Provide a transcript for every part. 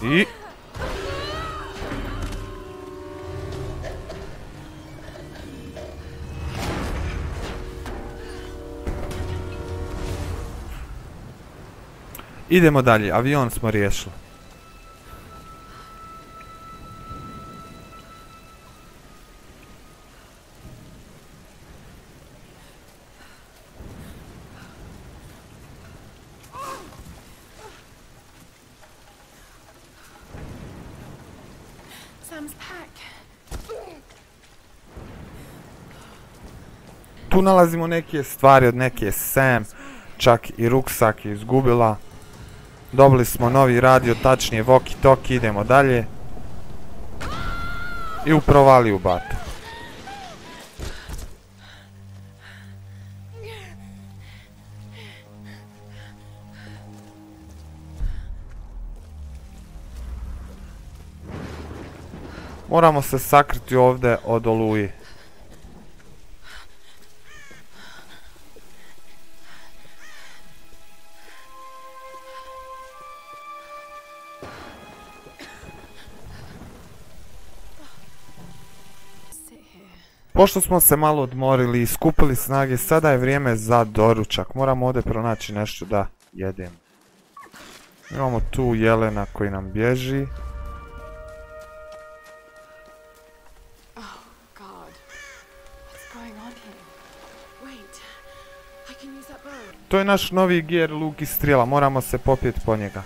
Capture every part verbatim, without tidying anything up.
I... Idemo dalje, avion smo riješili. Tu nalazimo neke stvari od neke Sam, čak i ruksak je izgubila. Dobili smo novi radio, tačnije walkie-talkie, idemo dalje. I u provaliju bata. Moramo se sakriti ovdje od oluje. Pošto smo se malo odmorili i skupili snage, sada je vrijeme za doručak. Moramo ovdje pronaći nešto da jedemo. Imamo tu jelena koji nam bježi. To je naš novi gear, luk i strijela. Moramo se popijeti po njega.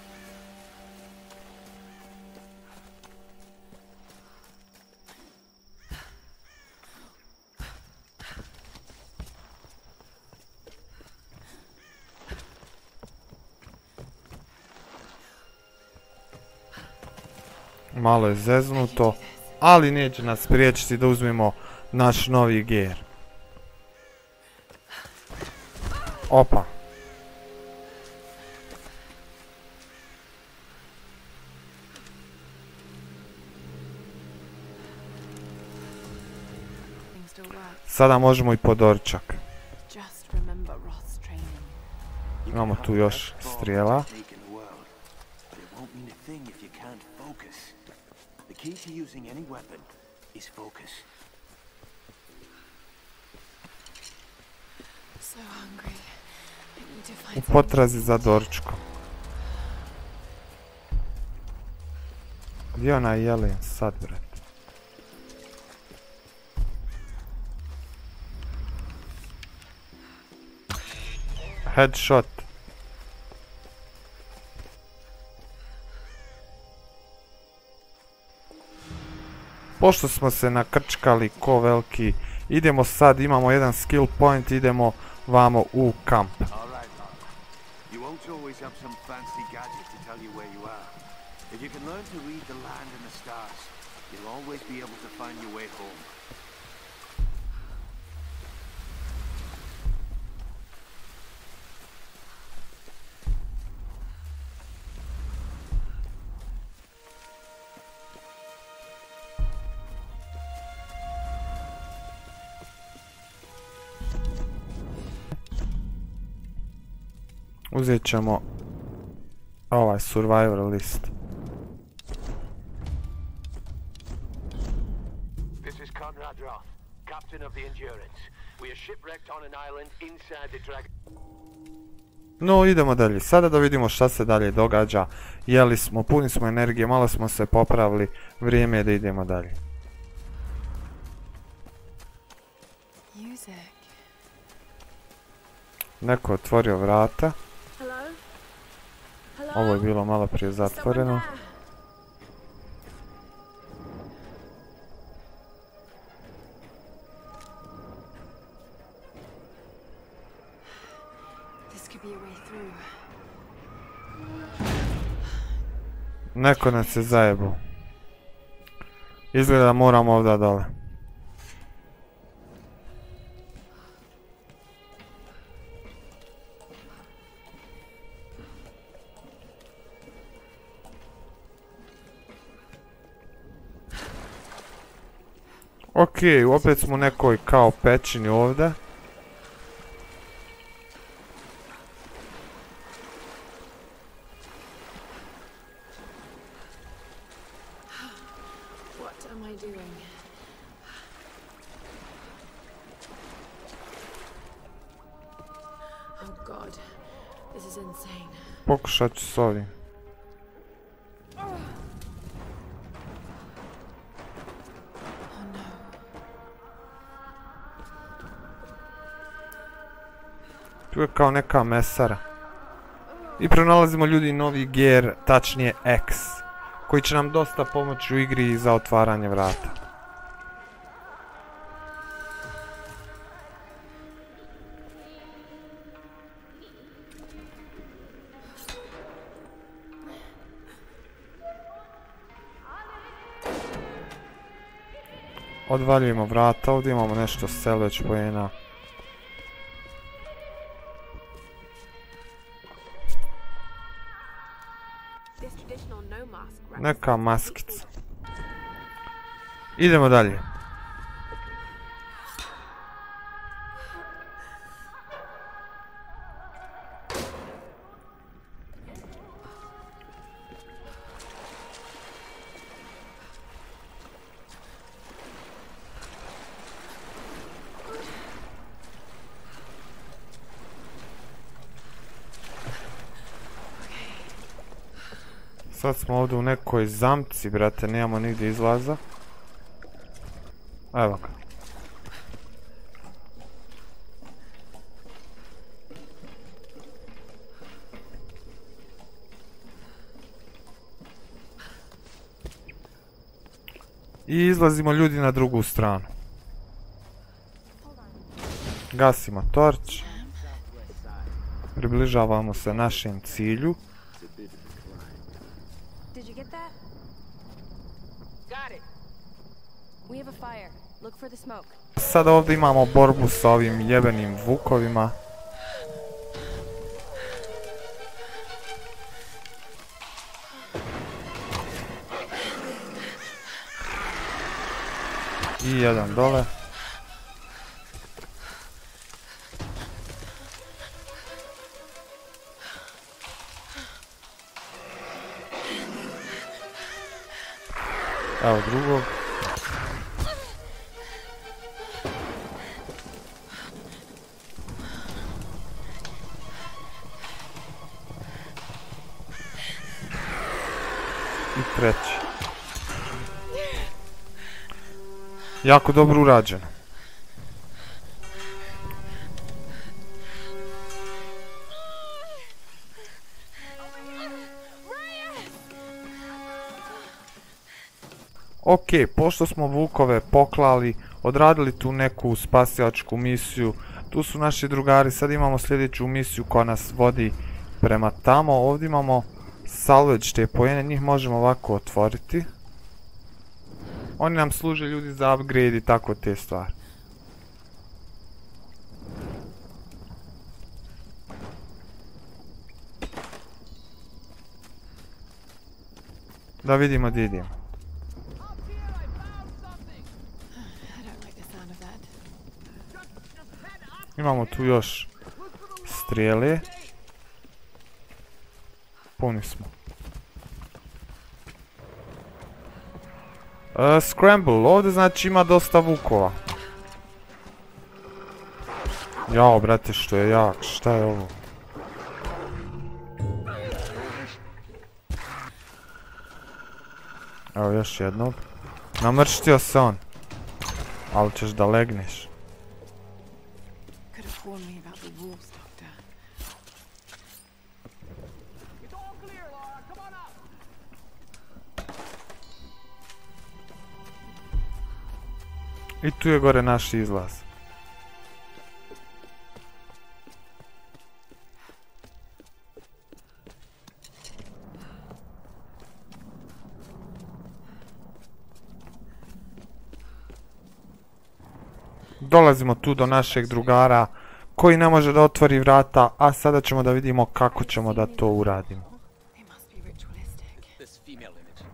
Malo je zeznuto, ali neće nas spriječiti da uzmemo naš novi gear. Opa. Sada možemo i po doručak. Imamo tu još strijela. U potrazi za doručkom. Gdje je onaj jelen sad, bret? Headshot. Pošto smo se nakrčkali ko veliki, idemo sad, imamo jedan skill point, idemo vamo u kamp. Uzet ćemo ovaj survivor list. This is Conrad Roth, captain of the Endurance. We are shipwrecked on an island inside the Dragon. No, idemo dalje. Sada da vidimo šta se dalje događa. Jeli smo, puni smo energije, malo smo se popravili. Vrijeme je da idemo dalje. Neko je otvorio vrata. Ovo je bilo malo prije zatvoreno. Neko nas je zajebao. Izgleda da moramo ovdje dole. Ok, opet smo u nekoj kao pećini ovdje. This is insane. Pokušat ću s ovim. Oh no. Tu je kao neka mesara. I pronalazimo ljudi novi gear, tačnije X, koji će nam dosta pomoći u igri za otvaranje vrata. Odvaljujemo vrata, ovdje imamo nešto salvage poena. Neka maskica. Idemo dalje. Sad smo ovdje u nekoj zamci, brate, nemamo nigdje izlaza. Evo ga. I izlazimo ljudi na drugu stranu. Gasimo torč. Približavamo se našem cilju. Did you get that? Got it. We have a fire. Look for the smoke. Sada ovdje imamo borbu sa ovim jebenim vukovima. I jedan dole. Evo drugog. I treći. Jako dobro urađeno. Ok, pošto smo vukove poklali, odradili tu neku spasilačku misiju, tu su naši drugari, sad imamo sljedeću misiju koja nas vodi prema tamo. Ovdje imamo salvage te poene, njih možemo ovako otvoriti. Oni nam služe ljudi za upgrade i tako te stvari. Da vidimo gdje idemo. Imamo tu još strijele. Puni smo. Uh, scramble, ovdje znači ima dosta vukova. Jao, brate, što je jak, šta je ovo? Evo još jednog. Namrštio se on. Ali ćeš da legneš. I tu je gore naš izlaz. Dolazimo tu do našeg drugara koji ne može da otvori vrata, a sada ćemo da vidimo kako ćemo da to uradimo.